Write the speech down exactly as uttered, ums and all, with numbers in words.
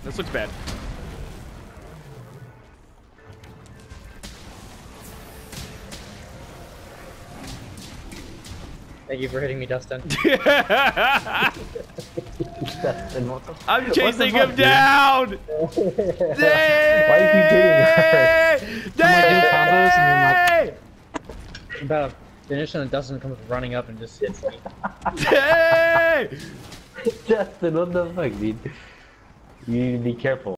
This looks bad. Thank you for hitting me, Dustin. Dustin, what the f I'm chasing fuck, him down! Why you keep doing that? Day! I'm about to finish and then Dustin comes running up and just hits me. Day! Dustin, what the fuck, dude? You need to be careful.